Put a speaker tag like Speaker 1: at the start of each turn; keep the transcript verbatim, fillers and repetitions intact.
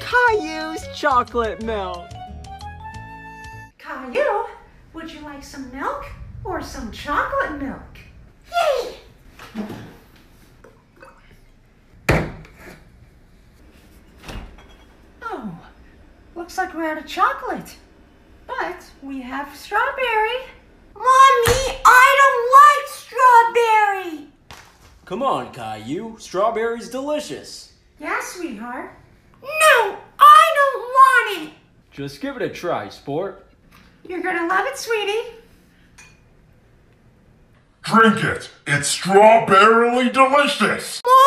Speaker 1: Caillou's chocolate milk.
Speaker 2: Caillou, would you like some milk or some chocolate milk? Yay! Oh, looks like we're out of chocolate. But we have strawberry.
Speaker 3: Mommy, I don't like strawberry.
Speaker 4: Come on, Caillou. Strawberry's delicious.
Speaker 2: Yeah, sweetheart.
Speaker 3: No, I don't want it.
Speaker 4: Just give it a try, sport.
Speaker 2: You're gonna love it, sweetie.
Speaker 5: Drink it. It's strawberryly delicious.
Speaker 3: Mommy,